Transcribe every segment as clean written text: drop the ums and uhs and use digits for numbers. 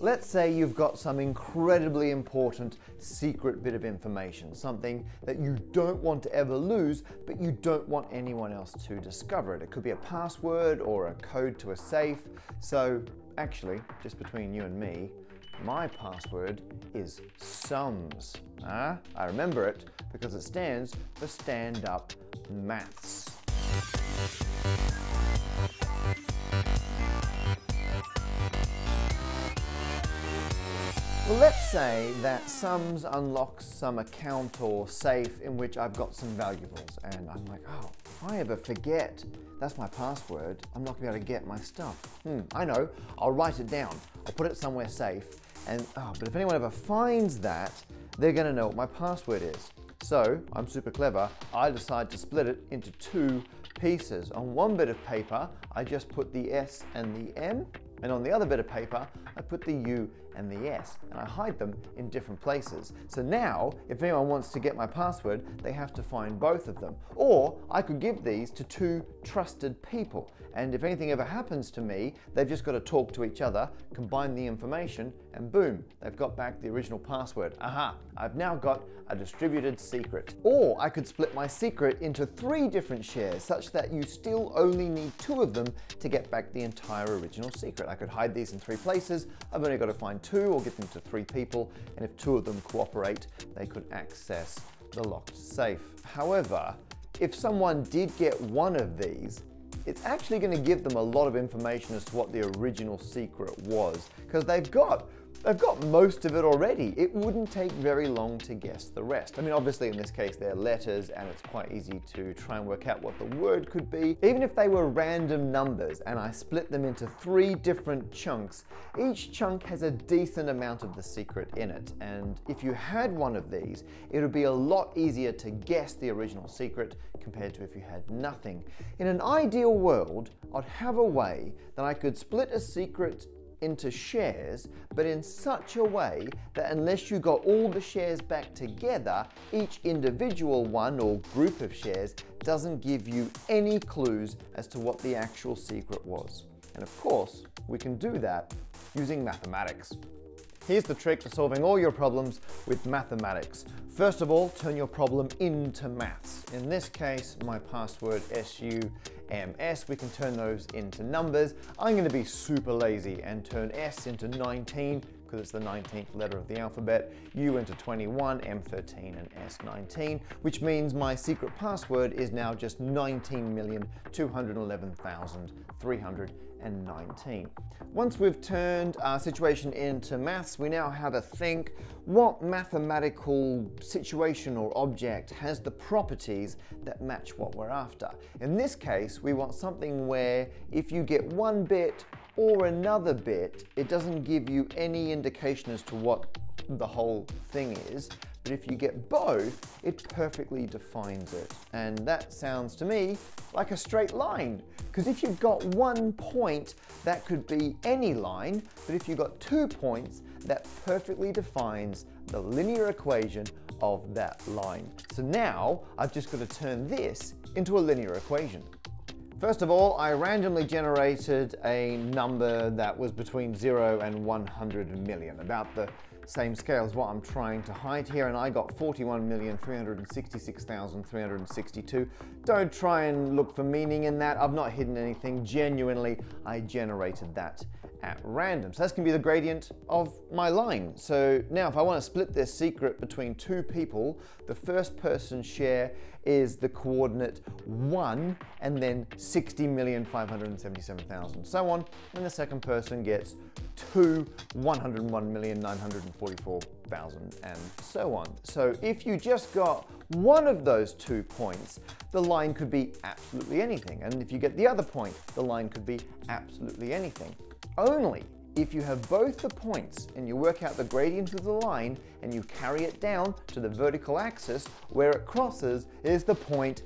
Let's say you've got some incredibly important secret bit of information, something that you don't want to ever lose, but you don't want anyone else to discover it. It could be a password or a code to a safe. So actually, just between you and me, my password is SUMS. I remember it because it stands for Stand Up Maths. Well, let's say that SUMS unlocks some account or safe in which I've got some valuables, and I'm like, oh, if I ever forget that's my password, I'm not going to be able to get my stuff. I know, I'll write it down. I'll put it somewhere safe, and but if anyone ever finds that, they're going to know what my password is. So, I'm super clever, I decide to split it into two pieces. On one bit of paper, I just put the S and the M, and on the other bit of paper, I put the U and the S, and I hide them in different places. So now, if anyone wants to get my password, they have to find both of them. Or I could give these to two trusted people, and if anything ever happens to me, they've just got to talk to each other, combine the information, and boom, they've got back the original password. Aha, I've now got a distributed secret. Or I could split my secret into 3 different shares, such that you still only need 2 of them to get back the entire original secret. I could hide these in 3 places. I've only got to find 2 or give them to 3 people, and if 2 of them cooperate, they could access the locked safe. However, if someone did get one of these, it's actually going to give them a lot of information as to what the original secret was, because they've got most of it already. It wouldn't take very long to guess the rest. I mean, obviously in this case they're letters, and it's quite easy to try and work out what the word could be. Even if they were random numbers and I split them into 3 different chunks, each chunk has a decent amount of the secret in it. And if you had one of these, it would be a lot easier to guess the original secret compared to if you had nothing. In an ideal world, I'd have a way that I could split a secret into shares, but in such a way that unless you got all the shares back together, each individual one or group of shares doesn't give you any clues as to what the actual secret was. And of course, we can do that using mathematics. Here's the trick to solving all your problems with mathematics. First of all, turn your problem into maths. In this case, my password SUMS, we can turn those into numbers. I'm going to be super lazy and turn S into 19, because it's the 19th letter of the alphabet, U into 21, M13, and S19, which means my secret password is now just 19,211,319. Once we've turned our situation into maths, we now have to think what mathematical situation or object has the properties that match what we're after. In this case, we want something where if you get one bit or another bit, it doesn't give you any indication as to what the whole thing is, but if you get both, it perfectly defines it. And that sounds to me like a straight line, because if you've got 1 point, that could be any line, but if you've got 2 points, that perfectly defines the linear equation of that line. So now I've just got to turn this into a linear equation. First of all, I randomly generated a number that was between 0 and 100 million, about the same scale as what I'm trying to hide here, and I got 41,366,362. Don't try and look for meaning in that. I've not hidden anything. Genuinely, I generated that at random. So that's going to be the gradient of my line. So now if I want to split this secret between 2 people, the first person's share is the coordinate 1 and then 60,577,000, so on, and the second person gets 2, 101,944,000, and so on. So if you just got one of those 2 points, the line could be absolutely anything, and if you get the other point, the line could be absolutely anything. Only if you have both the points and you work out the gradient of the line and you carry it down to the vertical axis, where it crosses is the point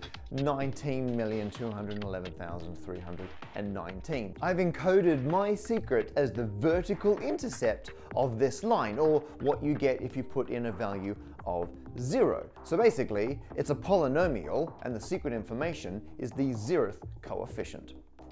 19,211,319. I've encoded my secret as the vertical intercept of this line, or what you get if you put in a value of 0. So basically, it's a polynomial, and the secret information is the 0th coefficient.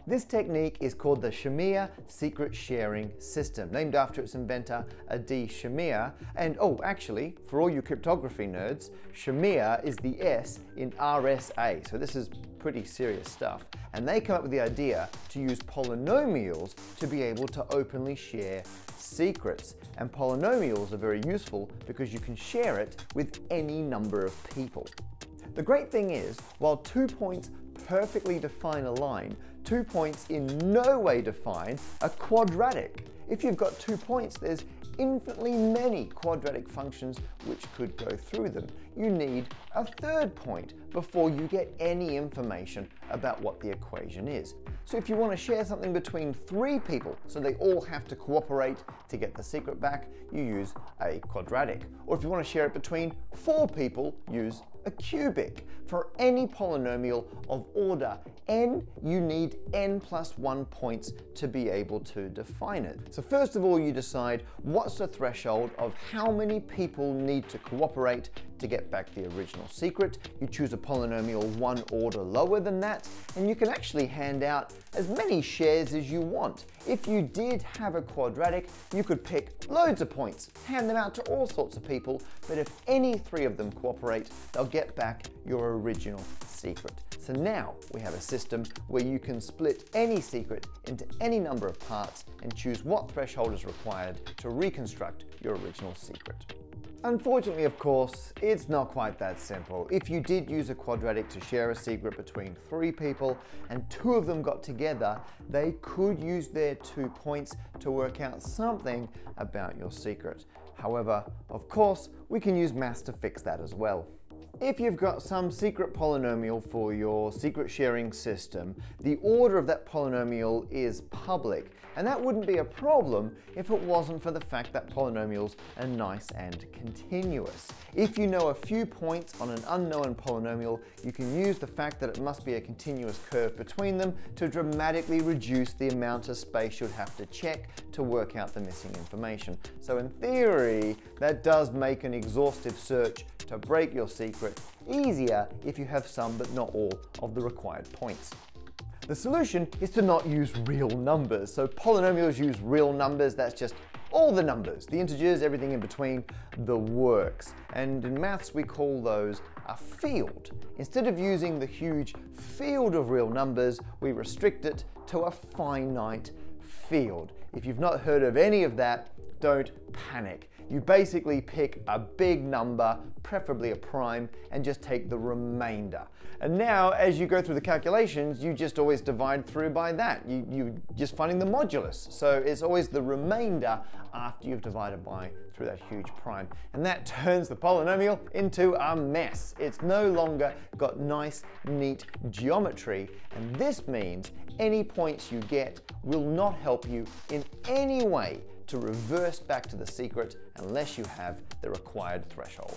This technique is called the Shamir Secret Sharing system, named after its inventor, Adi Shamir. And oh, actually, for all you cryptography nerds, Shamir is the S in RSA, so this is pretty serious stuff. And they come up with the idea to use polynomials to be able to openly share secrets. And polynomials are very useful because you can share it with any number of people. The great thing is, while 2 points perfectly define a line, 2 points in no way define a quadratic. If you've got 2 points, there's infinitely many quadratic functions which could go through them. You need a third point before you get any information about what the equation is. So if you want to share something between 3 people, so they all have to cooperate to get the secret back, you use a quadratic. Or if you want to share it between 4 people, use a cubic. For any polynomial of order n, you need n plus 1 points to be able to define it. So first of all, you decide what's the threshold of how many people need to cooperate to get back the original secret. You choose a polynomial 1 order lower than that, and you can actually hand out as many shares as you want. If you did have a quadratic, you could pick loads of points, hand them out to all sorts of people, but if any 3 of them cooperate, they'll get back your original secret. So now we have a system where you can split any secret into any number of parts and choose what threshold is required to reconstruct your original secret. Unfortunately, of course, it's not quite that simple. If you did use a quadratic to share a secret between 3 people and 2 of them got together, they could use their 2 points to work out something about your secret. However, of course, we can use maths to fix that as well. If you've got some secret polynomial for your secret sharing system, the order of that polynomial is public, and that wouldn't be a problem if it wasn't for the fact that polynomials are nice and continuous. If you know a few points on an unknown polynomial, you can use the fact that it must be a continuous curve between them to dramatically reduce the amount of space you'd have to check to work out the missing information. So in theory, that does make an exhaustive search to break your secret easier if you have some but not all of the required points. The solution is to not use real numbers. So polynomials use real numbers, that's just all the numbers, the integers, everything in between, the works. And in maths we call those a field. Instead of using the huge field of real numbers, we restrict it to a finite field. If you've not heard of any of that, don't panic. You basically pick a big number, preferably a prime, and just take the remainder. And now, as you go through the calculations, you just always divide through by that. You're just finding the modulus. So it's always the remainder after you've divided by through that huge prime. And that turns the polynomial into a mess. It's no longer got nice, neat geometry. And this means any points you get will not help you in any way to reverse back to the secret unless you have the required threshold.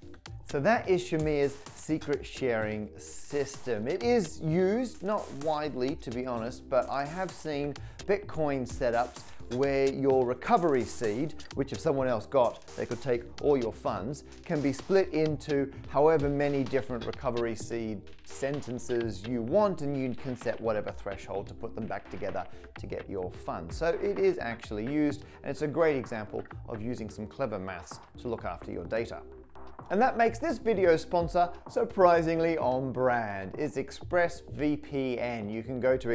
So that is Shamir's secret sharing system. It is used, not widely to be honest, but I have seen Bitcoin setups where your recovery seed, which if someone else got, they could take all your funds, can be split into however many different recovery seed sentences you want, and you can set whatever threshold to put them back together to get your funds. So it is actually used, and it's a great example of using some clever maths to look after your data. And that makes this video sponsor surprisingly on brand. It's ExpressVPN. You can go to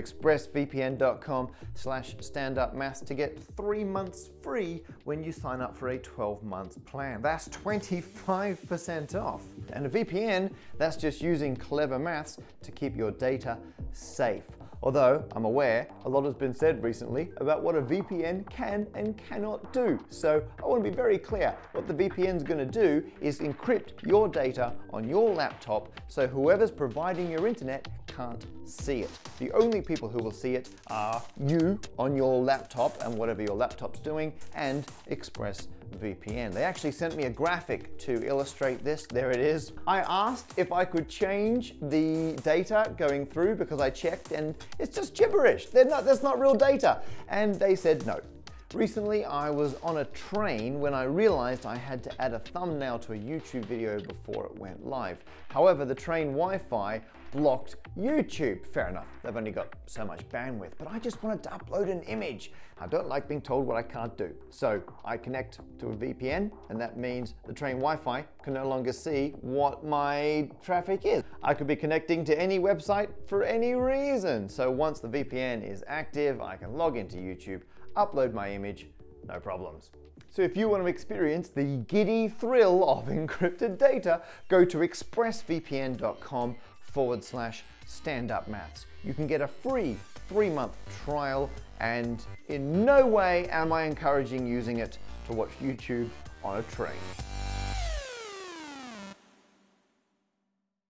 expressvpn.com/standupmaths to get 3 months free when you sign up for a 12-month plan. That's 25% off. And a VPN, that's just using clever maths to keep your data safe. Although I'm aware a lot has been said recently about what a VPN can and cannot do. So I want to be very clear. What the VPN is going to do is encrypt your data on your laptop so whoever's providing your internet can't see it. The only people who will see it are you on your laptop and whatever your laptop's doing, and ExpressVPN. They actually sent me a graphic to illustrate this. There it is. I asked if I could change the data going through because I checked and it's just gibberish. That's not real data. And they said no. Recently, I was on a train when I realized I had to add a thumbnail to a YouTube video before it went live. However, the train Wi-Fi blocked YouTube. Fair enough, they've only got so much bandwidth, but I just wanted to upload an image. I don't like being told what I can't do. So I connect to a VPN, and that means the train Wi-Fi can no longer see what my traffic is. I could be connecting to any website for any reason. So once the VPN is active, I can log into YouTube, upload my image, no problems. So if you want to experience the giddy thrill of encrypted data, go to expressvpn.com/standupmaths. You can get a free 3-month trial, and in no way am I encouraging using it to watch YouTube on a train.